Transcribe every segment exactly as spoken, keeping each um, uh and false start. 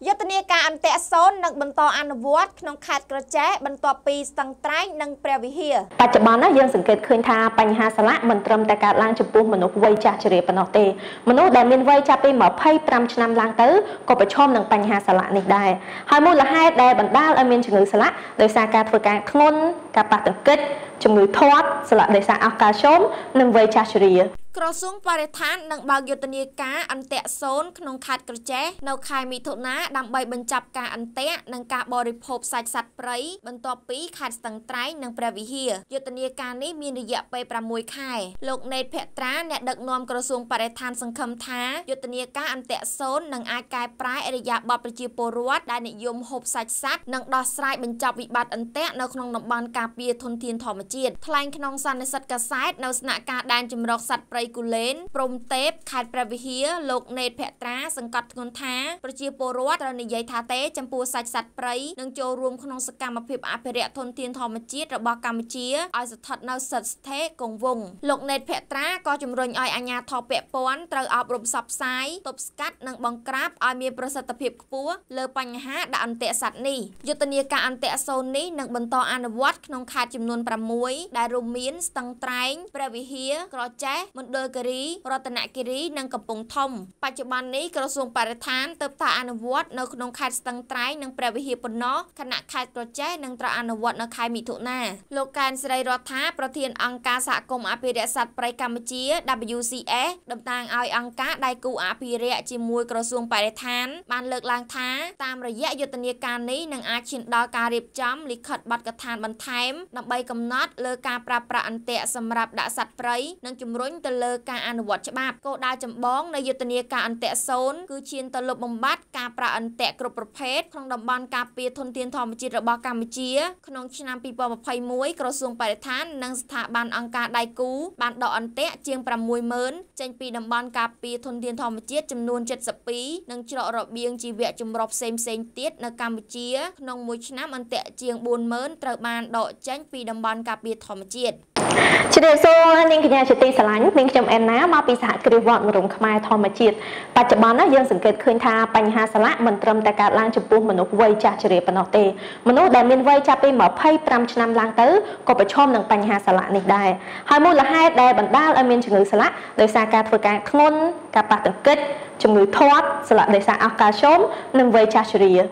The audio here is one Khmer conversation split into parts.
យុទ្ធនាការអន្តរសូននឹងបន្តអនុវត្តក្នុងខេត្តក្រចេះបន្ទាប់ពីស្ទឹងត្រែងនិងព្រះវិហារបច្ចុប្បន្នណាយើងសង្កេតឃើញថាបញ្ហាសាឡាក់មិនត្រឹមតែកើតឡើងចំពោះមនុស្សវ័យចាស់ជរាប៉ុណ្ណោះទេមនុស្សដែលមានវ័យចាប់ពីម្ភៃប្រាំឆ្នាំឡើងទៅក៏ប្រឈមនឹងបញ្ហាសាឡាក់នេះដែរហើយមូលហេតុដែលបណ្ដាលឲ្យមានជំងឺសាឡាក់ដោយសារការធ្វើការធ្ងន់ការប៉ះទង្គិចជំងឺធាត់សាឡាក់ដោយសារអស់កាល់ស្យូមនិងវ័យចាស់ជរាក្រសួងបរិស្ថាននឹងបើកយុទ្ធនាការអន្តរសូនក្នុងខេត្តក្រចេះនៅខែមិថុនាដើម្បីបញ្ចប់ការអន្ទាក់និងការបរិភោគសាច់សត្វព្រៃបន្ទាប់ពីខេត្តស្ទឹងត្រែងនិងព្រះវិហារយុទ្ធនាការនេះមានរយៈពេលប្រាំមួយខែលោកណេតភក្ត្រាអ្នកដឹកនាំក្រសួងបរិស្ថានសង្ឃឹមថាយុទ្ធនាការអន្តរសូននឹងអាចកែប្រែឥរិយាបថប្រជាពលរដ្ឋដែលនិយមហូបសាច់សត្វនិងដោះស្រាយបញ្ចប់វិបត្តិអន្ទាក់នៅក្នុងតំបន់ការពារធនធានធម្មជាតិថ្លែងក្នុងសន្និសីទកាសែតនៅស្នាក់ការដែនជម្រកសត្វព្រៃគូលែនព្រំទេពខេត្តព្រះវិហារលោកណេតភក្ត្រាសង្កត់ធ្ងន់ថាប្រជាពលរដ្ឋត្រូវនិយាយថាទេចំពោះសាច់សត្វព្រៃនិងចូលរួមក្នុងសកម្មភាពអភិរក្សធនធានធម្មជាតិរបស់កម្ពុជាឲ្យស្ថិតនៅស្ថិតស្ថេរគង់វង្សលោកណេតភក្ត្រាក៏ជំរុញឲ្យអាជ្ញាធរពាក់ព័ន្ធត្រូវអប់រំផ្សព្វផ្សាយទប់ស្កាត់និងបង្ក្រាបឲ្យមានប្រសិទ្ធភាពខ្ពស់លើបញ្ហាដាក់អន្ទាក់សត្វនេះយុទ្ធនាការអន្តរសូននេះនឹងបន្តអនុវត្តក្នុងខេត្តចំនួនប្រាំមួយដែលរួមមានស្ទឹងត្រែងព្រះវិហារក្រចេះមណ្ឌលគិរីរតនគិរីនិងកំពង់ធំបច្ចុប្បន្ននេះក្រសួងបរិស្ថានទើបតែអនុវត្តនៅក្នុងខេត្តស្ទឹងត្រែងនិងព្រះវិហារប៉ុណ្ណោះខណៈខេត្តក្រចេះនឹងត្រូវអនុវត្តនៅខែមិថុនាលោកកែនស្រីរដ្ឋាប្រធានអង្គការសហគមន៍អភិរក្សសត្វព្រៃកម្ពុជា W C S តំណាងឲ្យអង្គការដៃគូអភិរក្សជាមួយក្រសួងបរិស្ថានបានលើកឡើងថាតាមរយៈយុទ្ធនាការនេះនឹងអាចឈានដល់ការរៀបចំលិខិតបទកថាបន្ថែមដើម្បីកំណត់លើការប្រើប្រាស់អន្ទាក់សម្រាប់ដាក់សត្វព្រៃនិងជំរុញទៅលើការអនុវត្តច្បាប់គោលដៅចម្បងនៃយុទ្ធនាការអន្តរសូនគឺឈានទៅលុបបំបាត់ការប្រើអន្ទាក់គ្រប់ប្រភេទក្នុងតំបន់ការពារធនធានធម្មជាតិរបស់កម្ពុជាក្នុងឆ្នាំពីរពាន់ម្ភៃមួយក្រសួងបរិស្ថាននិងស្ថាប័នអង្គការដៃគូបានដកអន្ទាក់ជាងប្រាំមួយម៉ឺនចេញពីតំបន់ការពារធនធានធម្មជាតិចំនួនចិតសិបពីរនិងច្រករបៀងជីវៈចម្រុះផ្សេងផ្សេងទៀតនៅកម្ពុជាក្នុងមួយឆ្នាំអន្ទាក់ជាងបួនម៉ឺនត្រូវបានដកចេញពីតំបន់ការពារធម្មជាតិជ្រាបសួរនាងកញ្ញាជាទីស្រឡាញ់នាងខ្ញុំអែនណាមកពីសហគ្រាសវត្តមរងខ្មែរធម្មជាតិបច្ចុប្បន្នណាយើងសង្កេតឃើញថាបញ្ហាសាឡាក់មិនត្រឹមតែកើតឡើងចំពោះមនុស្សវ័យចាស់ជរាប៉ុណ្ណោះទេមនុស្សដែលមានវ័យចាប់ពីម្ភៃប្រាំឆ្នាំឡើងទៅក៏ប្រឈមនឹងបញ្ហាសាឡាក់នេះដែរហើយមូលហេតុដែលបណ្ដាលឲ្យមានជំងឺសាឡាក់ដោយសារការធ្វើការធ្ងន់ការប៉ះទង្គិចជំងឺធាត់សាឡាក់ដោយសារអស់កាល់ស្យូមនិងវ័យចាស់ជរា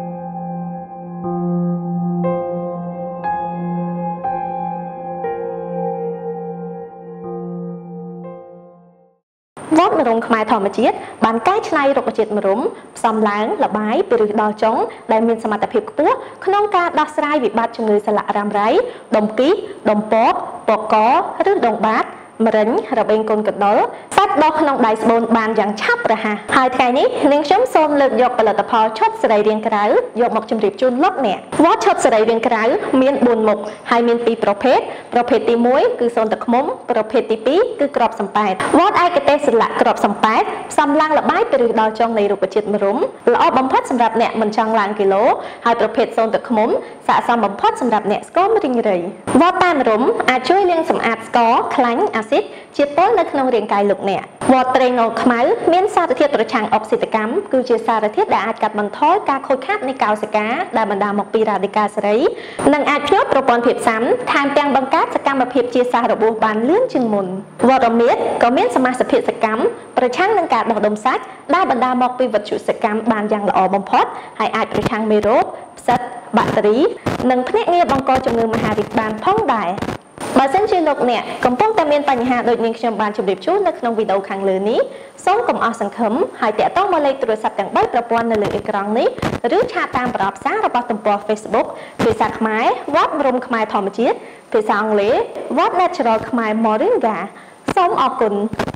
វត្តមរងខ្មែរធម្មជាតិបានកែច្នៃរុក្ខជាតិមរុំផ្សំឡើងលបាយពីឫសដល់ចុងដែលមានសមត្ថភាពខ្ពស់ក្នុងការដោះស្រាយវិបត្តិជំងឺសាឡាក់រ៉ាំរ៉ៃដុំគីដុំពកពកកឬដងបាតមរិញរបេងកូនកដុលសាច់ដុះក្នុងដៃស្បូនបានយ៉ាងឆាប់រហ័សហើយថ្ងៃនេះនាងខ្ញុំសូមលើកយកផលិតផលឈុតសរីរាង្គក្រៅយកមកជម្រាបជូនលោកអ្នកវត្តឈុតសរីរាង្គក្រៅមានបួនមុខហើយមានពីរប្រភេទប្រភេទទីមួយគឺសូនទឹកឃ្មុំប្រភេទទីពីរគឺក្របសំប៉ែតវត្តឯកទេសស្លាកក្របសំប៉ែតផ្សំឡើងលបាយពីឫសដល់ចុងនៃរុក្ខជាតិមរុំល្អបំផុតសម្រាប់អ្នកមិនចង់ឡើងគីឡូហើយប្រភេទសូនទឹកឃ្មុំស័ក្តិសមបំផុតសម្រាប់អ្នកស្គមរីងរៃវត្តតែមរុំអាចជួយលាងសម្អាតស្ករខ្លាញ់អាស៊ីតជាពុលនៅក្នុងរាងកាយលោកអ្នកវត្តត្រេងអូលខ្មៅមានសារធាតុប្រឆាំងអុកស៊ីតកម្មគឺជាសារធាតុដែលអាចកាត់បន្ថយការខូចខាតនៃកោសិកាដែលបណ្ដាលមកពីរ៉ាឌីកាល់សេរីនិងអាចភ្ញាក់ប្រព័ន្ធភាពស៊ាំថែមទាំងបង្កើតសកម្មភាពជាសះរបួសបានលឿនជាងមុនវត្តរមៀតក៏មានសមាសភាពសកម្មប្រឆាំងនឹងការដុះដុំសាច់ដែលបណ្ដាលមកពីវត្ថុសកម្មបានយ៉ាងល្អបំផុតហើយអាចប្រឆាំងមេរោគផ្សិតបាក់តេរីនិងភ្នាក់ងារបង្កជំងឺមហារីកបានផងដែរបើសិនជាលោកអ្នកកំពុងតែមានបញ្ហាដូចនាងខ្ញុំបានជម្រាបជូននៅក្នុងវីដេអូខាងលើនេះសូមកុំអស់សង្ឃឹមហើយតាក់ទងមកលេខទូរស័ព្ទទាំងបីប្រព័ន្ធនៅលើអេក្រង់នេះឬឆាតតាមប្រអប់សាររបស់ទំព័រ Facebook ភាសាខ្មែរវត្តមរុំខ្មែរធម្មជាតិភាសាអង់គ្លេស What Natural ខ្មែរ Moringa សូមអរគុណ